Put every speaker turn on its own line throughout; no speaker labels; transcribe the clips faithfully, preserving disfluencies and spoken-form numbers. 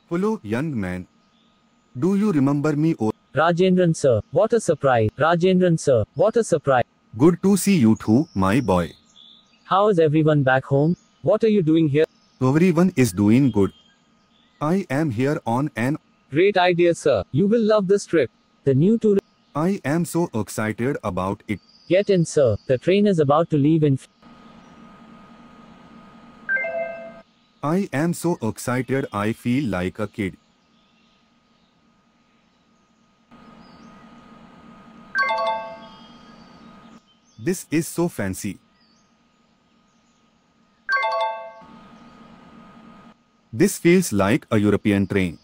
Hello, young man. Do you remember me? Oh,
Rajendran sir, what a surprise. Rajendran sir, what a surprise.
good to see you too, my boy.
How is everyone back home? What are you doing here?
Everyone is doing good. I am here on an.
Great idea, sir. You will love this trip. The new tour.
I am so excited about it.
Get in, sir. The train is about to leave in.
I am so excited I feel like a kid. This is so fancy. This feels like a European train.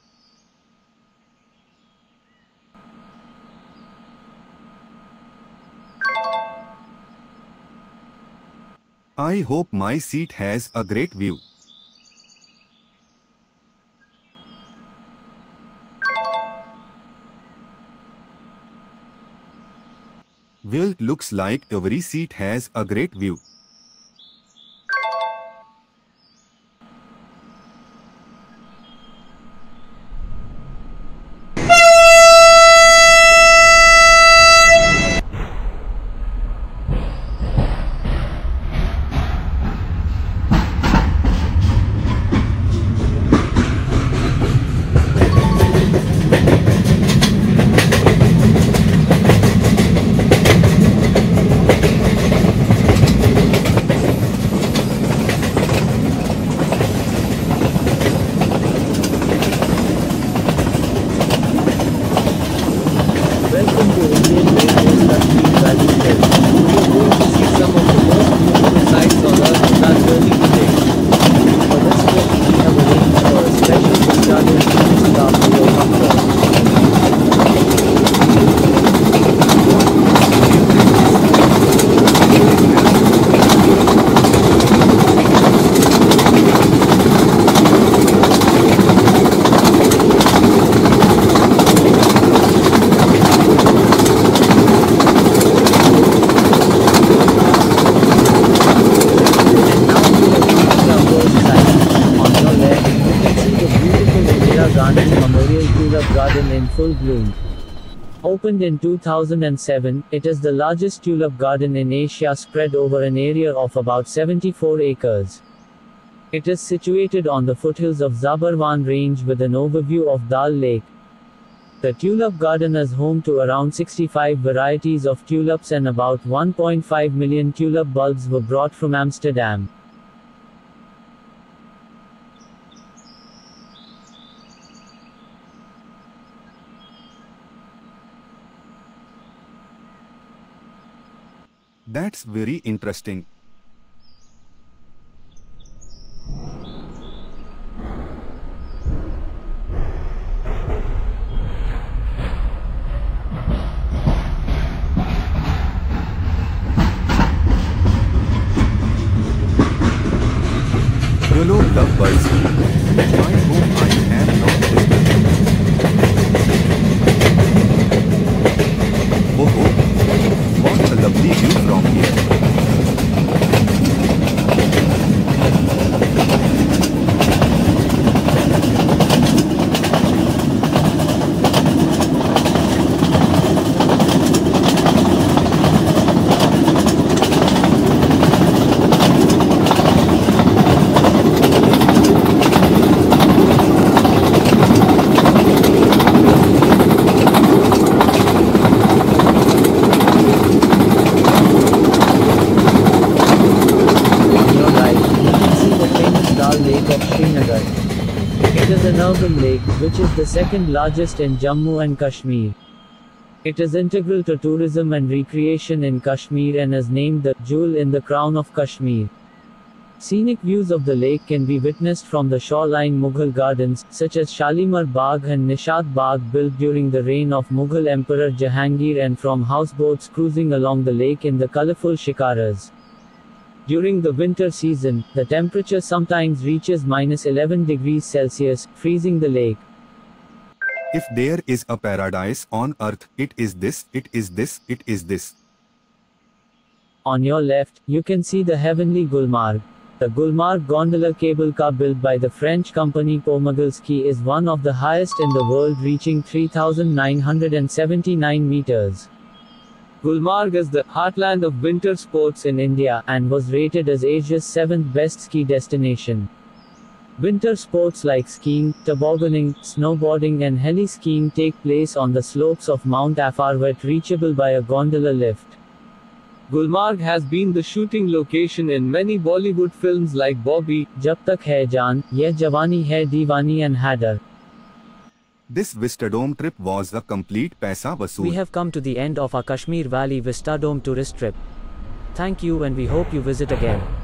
I hope my seat has a great view. Well, looks like every seat has a great view.
Welcome to Indian Railways Luxury Valley Hill. We are going to see some of the most beautiful sights on earth in our journey today. For this trip, we have arranged for a special Vistadin seating staff for your comfort. Memorial Tulip Garden in full bloom. Opened in two thousand seven, it is the largest tulip garden in Asia spread over an area of about seventy-four acres. It is situated on the foothills of Zabarwan range with an overview of Dal Lake. The tulip garden is home to around sixty-five varieties of tulips and about one point five million tulip bulbs were brought from Amsterdam.
That's very interesting. Hello, lovebirds. I hope I am not disturbing. Oh, oh, what a lovely view from here.
It is an urban lake, which is the second largest in Jammu and Kashmir. It is integral to tourism and recreation in Kashmir and is named the Jewel in the Crown of Kashmir. Scenic views of the lake can be witnessed from the shoreline Mughal gardens, such as Shalimar Bagh and Nishad Bagh built during the reign of Mughal Emperor Jahangir, and from houseboats cruising along the lake in the colorful shikaras. During the winter season, the temperature sometimes reaches minus eleven degrees Celsius, freezing the lake.
If there is a paradise on earth, it is this, it is this, it is this.
On your left, you can see the heavenly Gulmarg. The Gulmarg gondola cable car built by the French company Pomagulski is one of the highest in the world, reaching three thousand nine hundred seventy-nine meters. Gulmarg is the heartland of winter sports in India and was rated as Asia's seventh best ski destination. Winter sports like skiing, tobogganing, snowboarding and heli-skiing take place on the slopes of Mount Afarwet, reachable by a gondola lift. Gulmarg has been the shooting location in many Bollywood films like Bobby, Jab Tak Hai Jaan, Yeh Jawani Hai Deewani and Hadar.
This Vistadome trip was a complete paisa vasool.
We have come to the end of our Kashmir Valley Vistadome tourist trip. Thank you and we hope you visit again.